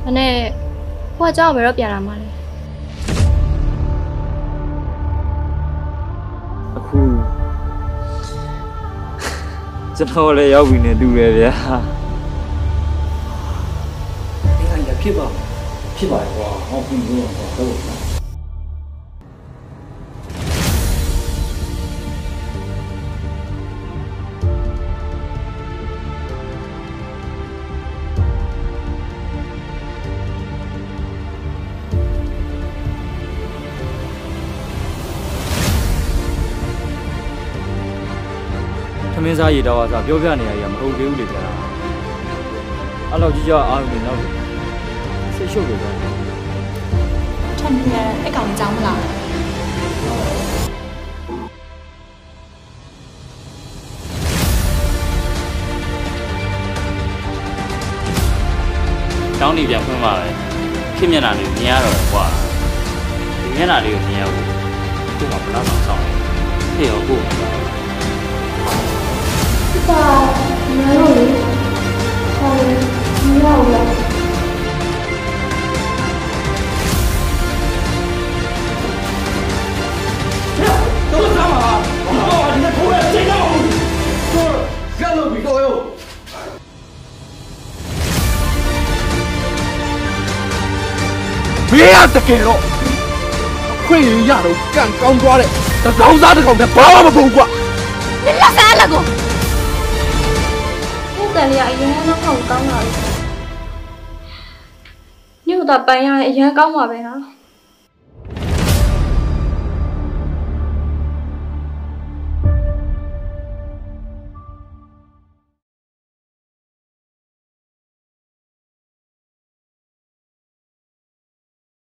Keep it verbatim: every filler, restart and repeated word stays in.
နဲ့ကိုကကြောက်ဘယ်တော့ပြန်လာမှာလဲအခုကျွန်တော်လည်းရောက်ပြီနဲ့တူတယ်ဗျာအေးအဲ့ဖြစ်ပါဖြစ်ပါကွာဟောပြီးတော့တော့သမင်းစားရတော့အစားပြောပြနေရကြီးမဟုတ်သေးဘူးလေဗျာအဲ့လောက်ကြီးကြအားလုံးနေတော့ဆိတ်ရှုပ်နေကြတယ်ထန်နေအဲ့ကောင်ကြောင်းမလားတောင်းနေပြန်ဖွင့်ပါလေဖြစ်မျက်နှာလေးမြင်ရတော့ကွာဒီမျက်နှာလေးကိုမြင်ရဘူးသူ့မှာဘလောက်တော့ဆောင်းနေဟေ့ရောကိုပါမလို့လေဟောလေမရောက်လား都他妈！我告诉你，头来谁让我？说干了比高哟！别呀，这给了，会人丫头干刚抓的，这老啥子搞的，把我们碰过。 你拉啥了个？我感觉以前那好刚了，你有打扮呀？以前刚嘛呗啊？